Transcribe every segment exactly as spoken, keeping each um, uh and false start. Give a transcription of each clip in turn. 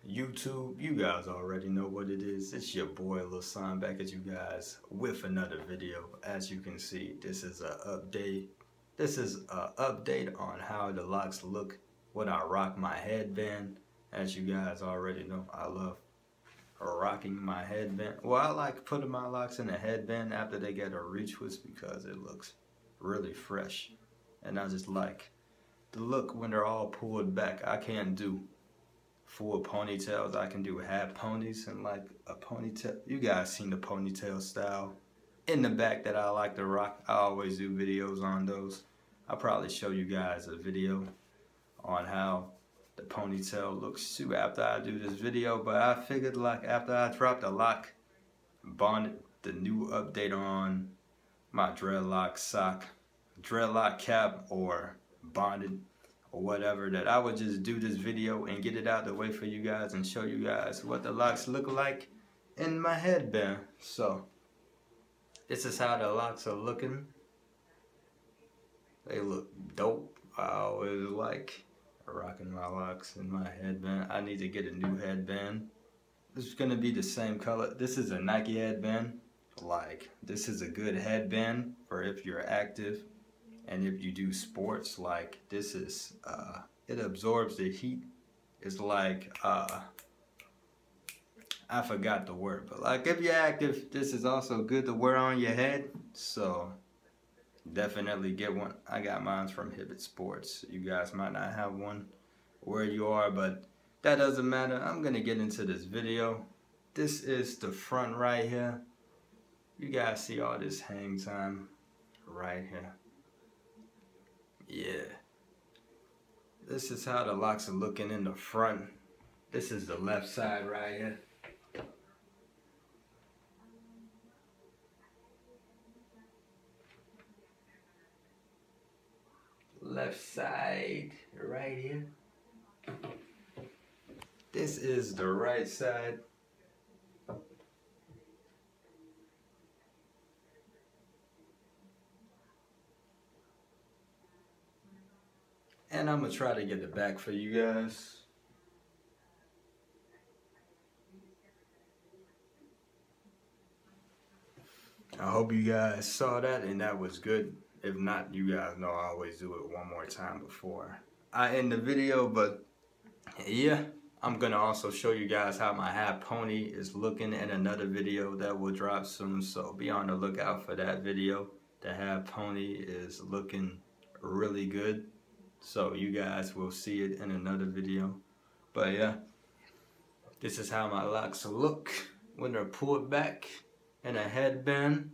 YouTube, you guys already know what it is. It's your boy Lil Son back at you guys with another video. As you can see, this is a update. This is a update on how the locks look when I rock my headband. As you guys already know, I love rocking my headband. Well, I like putting my locks in a headband after they get a retwist because it looks really fresh. And I just like the look when they're all pulled back. I can't do full ponytails. I can do half ponies and like a ponytail. You guys seen the ponytail style in the back that I like to rock. I always do videos on those. I'll probably show you guys a video on how the ponytail looks too after I do this video, but I figured like after I dropped the lock bonnet, the new update on my dreadlock sock, dreadlock cap or bonnet or whatever, that I would just do this video and get it out the way for you guys and show you guys what the locks look like in my headband. So this is how the locks are looking. They look dope. I always like rocking my locks in my headband. I need to get a new headband. This is gonna be the same color. This is a Nike headband. Like, this is a good headband for if you're active and if you do sports. Like, this is uh it absorbs the heat. It's like uh I forgot the word, but like if you're active, this is also good to wear on your head. So definitely get one. I got mine from Hibbett Sports. You guys might not have one where you are, but that doesn't matter. I'm gonna get into this video. This is the front right here. You guys see all this hang time right here. Yeah. This is how the locks are looking in the front. This is the left side right here. Left side right here. This is the right side. And I'm gonna try to get the back for you guys. I hope you guys saw that and that was good. If not, you guys know I always do it one more time before I end the video. But yeah, I'm gonna also show you guys how my half pony is looking in another video that will drop soon, so be on the lookout for that video. The half pony is looking really good, so you guys will see it in another video. But yeah, this is how my locks look when they're pulled back in a headband.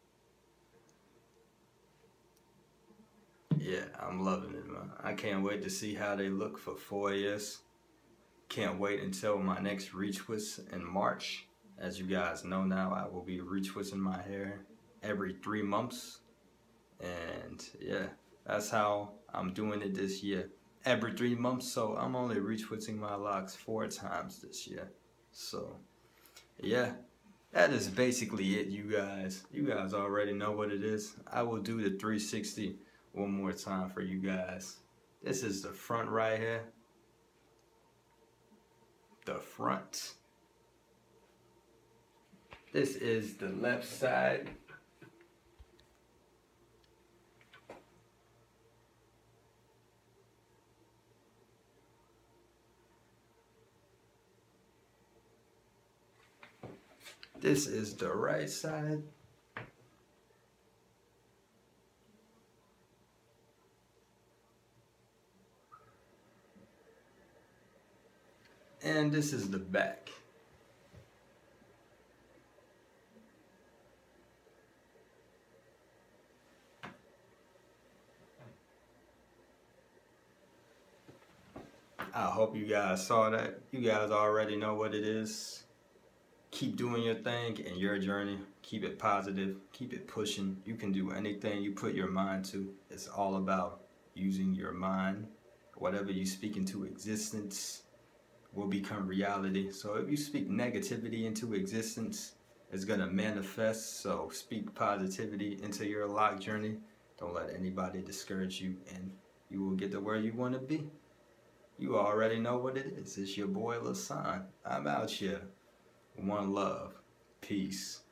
Yeah, I'm loving it, man. I can't wait to see how they look for four years. Can't wait until my next retwist in March. As you guys know now, I will be retwisting my hair every three months. And yeah, that's how I'm doing it this year. Every three months, so I'm only retwisting my locks four times this year. So yeah, that is basically it, you guys. You guys already know what it is. I will do the three sixty one more time for you guys. This is the front right here. The front. This is the left side. This is the right side. And this is the back. I hope you guys saw that. You guys already know what it is. Keep doing your thing in your journey. Keep it positive. Keep it pushing. You can do anything you put your mind to. It's all about using your mind. Whatever you speak into existence will become reality. So if you speak negativity into existence, it's gonna manifest. So speak positivity into your lock journey. Don't let anybody discourage you, and you will get to where you want to be. You already know what it is. It's your boy Lasan. I'm out here. One love. Peace.